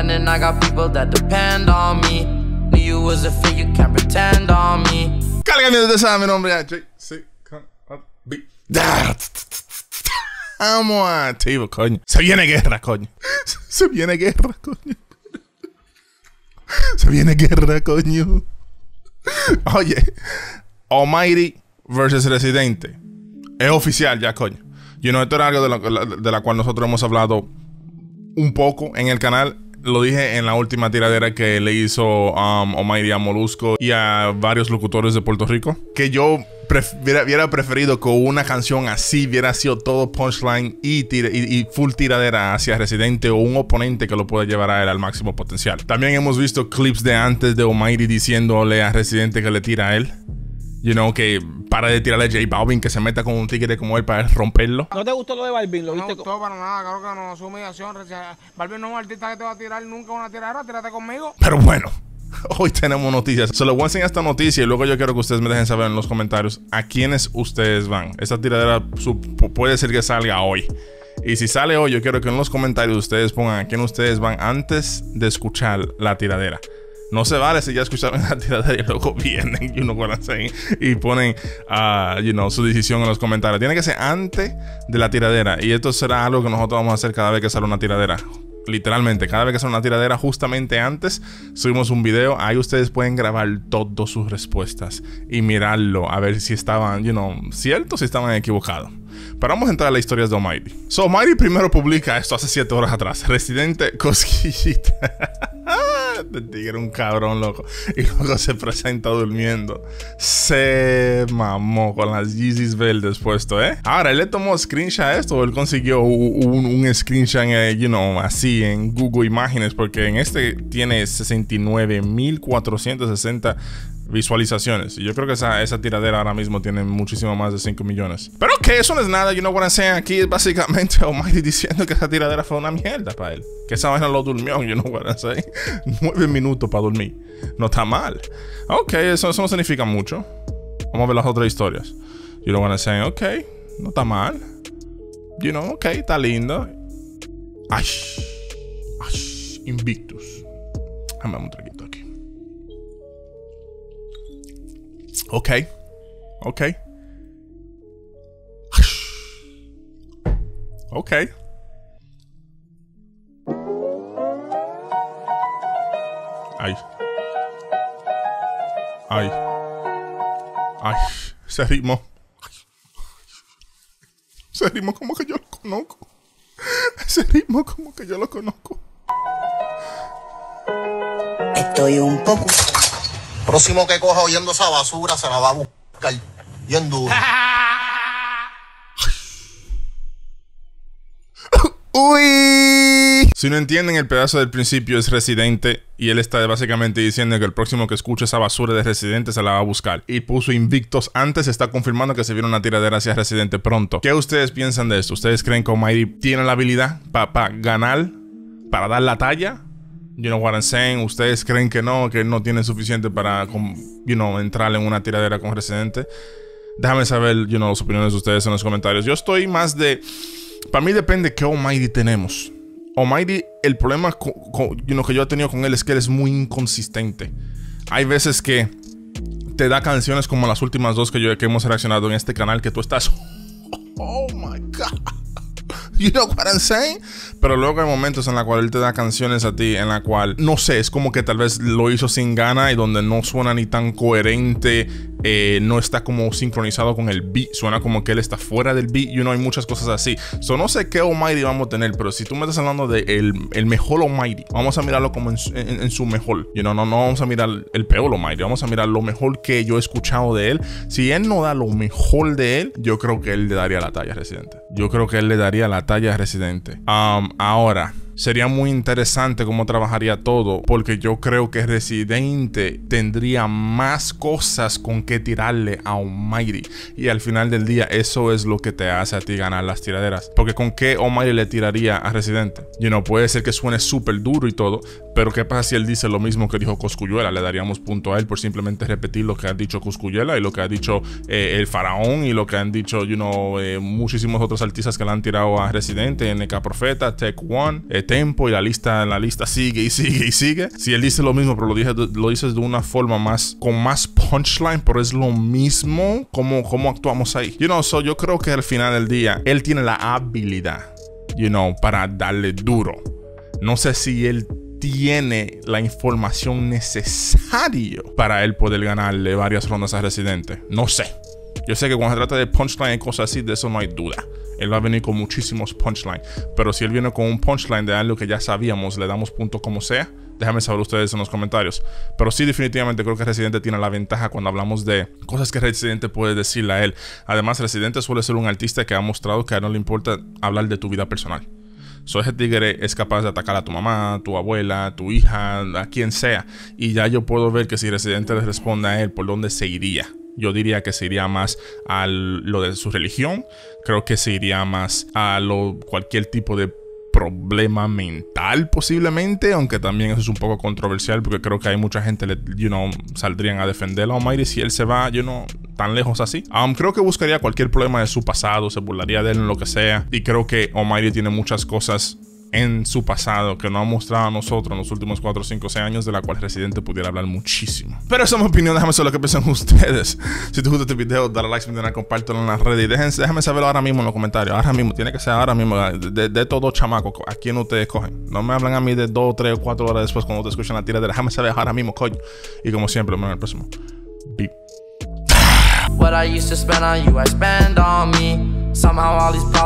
independent, I got people that depend on me. Knew you was a fit, you can't pretend on me. Cargando de esa, mi nombre es Vamos activo, coño. Se viene guerra, coño. Se viene guerra, coño. Se viene guerra, coño. Oye, Almighty versus Residente. Es oficial ya, coño. Esto era algo de la cual nosotros hemos hablado un poco en el canal. Lo dije en la última tiradera que le hizo Almighty a Molusco y a varios locutores de Puerto Rico. Que yo hubiera preferido que una canción así hubiera sido todo punchline y full tiradera hacia Residente o un oponente que lo pueda llevar a él al máximo potencial. También hemos visto clips de antes de Almighty diciéndole a Residente que le tira a él. Que para de tirarle a J Balvin, que se meta con un tigre como él para romperlo. ¿No te gustó lo de Balvin? ¿Lo viste? No me gustó para nada, claro que no, es humillación. Balvin no es un artista que te va a tirar nunca una tiradera, tírate conmigo. Pero bueno, hoy tenemos noticias. Se les voy a enseñar esta noticia y luego yo quiero que ustedes me dejen saber en los comentarios a quiénes ustedes van. Esta tiradera puede ser que salga hoy. Y si sale hoy, yo quiero que en los comentarios ustedes pongan a quién ustedes van antes de escuchar la tiradera. No se vale si ya escucharon la tiradera y luego vienen y ponen su decisión en los comentarios. Tiene que ser antes de la tiradera. Y esto será algo que nosotros vamos a hacer cada vez que sale una tiradera. Literalmente, cada vez que sale una tiradera, justamente antes subimos un video. Ahí ustedes pueden grabar todas sus respuestas y mirarlo a ver si estaban, ciertos, si estaban equivocados. Pero vamos a entrar a las historias de Almighty. Almighty primero publica esto hace 7 horas atrás. Residente cosquillita. Este tigre un cabrón, loco. Y luego se presenta durmiendo. Se mamó con las Yeezys verdes puesto, Ahora, él le tomó screenshot a esto. O él consiguió un screenshot, así en Google Imágenes. Porque en este tiene 69.460 visualizaciones. Y yo creo que esa tiradera ahora mismo tiene muchísimo más de 5 millones. Pero que eso no es nada. Aquí es básicamente Almighty diciendo que esa tiradera fue una mierda para él. Que esa vaina lo durmió. 9 minutos para dormir. No está mal. Ok, eso no significa mucho. Vamos a ver las otras historias. Ok, no está mal. Ok, está lindo. Ay, Invictus. Dame un traguito aquí. Ok. Ay. Ese ritmo. Ese ritmo como que yo lo conozco. Estoy un poco. Próximo que coja oyendo esa basura se la va a buscar bien duro. Uy. Si no entienden, el pedazo del principio es Residente y él está básicamente diciendo que el próximo que escuche esa basura de Residente se la va a buscar. Y puso Invictos antes, está confirmando que se viene una tiradera hacia Residente pronto. ¿Qué ustedes piensan de esto? ¿Ustedes creen que Almighty tiene la habilidad para ganar, para dar la talla? What I'm saying. ¿Ustedes creen que no tiene suficiente para entrar en una tiradera con Residente? Déjame saber las opiniones de ustedes en los comentarios. Yo estoy más de... Para mí depende de qué Almighty tenemos. Almighty, el problema que yo he tenido con él es que él es muy inconsistente. Hay veces que te da canciones como las últimas dos que hemos reaccionado en este canal, que tú estás... Oh my God. You know what I'm saying? Pero luego hay momentos en la cual él te da canciones a ti en la cual, no sé, es como que tal vez lo hizo sin gana y donde no suena ni tan coherente, no está como sincronizado con el beat, suena como que él está fuera del beat, hay muchas cosas así. No sé qué Almighty vamos a tener, pero si tú me estás hablando de el mejor Almighty, vamos a mirarlo como en su mejor. No vamos a mirar el peor Almighty, vamos a mirar lo mejor que yo he escuchado de él. Si él no da lo mejor de él, yo creo que él le daría la talla a Residente. Ahora, sería muy interesante cómo trabajaría todo, porque yo creo que Residente tendría más cosas con que tirarle a Almighty. Y al final del día, eso es lo que te hace a ti ganar las tiraderas. Porque con qué Almighty le tiraría a Residente. Puede ser que suene súper duro y todo, Pero ¿qué pasa si él dice lo mismo que dijo Cosculluela? Le daríamos punto a él por simplemente repetir lo que ha dicho Cosculluela y lo que ha dicho el Faraón y lo que han dicho, muchísimos otros artistas que le han tirado a Residente, NK Profeta, Tech One, Tempo, y la lista sigue y sigue y sigue. Si él dice lo mismo, pero lo dices de una forma con más punchline, pero es lo mismo, ¿cómo actuamos ahí? Yo creo que al final del día, él tiene la habilidad, para darle duro. No sé si él tiene la información necesaria para él poder ganarle varias rondas a Residente. No sé. Yo sé que cuando se trata de punchline y cosas así, de eso no hay duda. Él va a venir con muchísimos punchline. Pero si él viene con un punchline de algo que ya sabíamos, le damos punto como sea. Déjame saber ustedes en los comentarios. Pero sí, definitivamente creo que Residente tiene la ventaja cuando hablamos de cosas que Residente puede decirle a él. Además, Residente suele ser un artista que ha mostrado que a él no le importa hablar de tu vida personal. Ese tigre es capaz de atacar a tu mamá, tu abuela, tu hija, a quien sea. Y ya yo puedo ver que si Residente le responde a él, ¿por dónde se iría? Yo diría que se iría más a lo de su religión. Creo que se iría más a cualquier tipo de problema mental posiblemente, aunque también eso es un poco controversial porque creo que hay mucha gente saldrían a defender a Almighty si él se va tan lejos así. Creo que buscaría cualquier problema de su pasado, se burlaría de él en lo que sea, y creo que Almighty tiene muchas cosas en su pasado que no ha mostrado a nosotros en los últimos 4, 5, 6 años, de la cual Residente pudiera hablar muchísimo. Pero esa es mi opinión, déjame saber lo que piensan ustedes. Si te gusta este video, dale like, compártelo en las redes y déjame saberlo ahora mismo en los comentarios. Ahora mismo, tiene que ser ahora mismo, de todos chamacos, ¿a quién ustedes cogen? No me hablan a mí de 2, 3 o 4 horas después cuando te escuchan la tiradera. Déjame saber ahora mismo, coño. Y como siempre, nos vemos en el próximo. Beep. What I used to spend on you, I spend on me. Somehow all these problems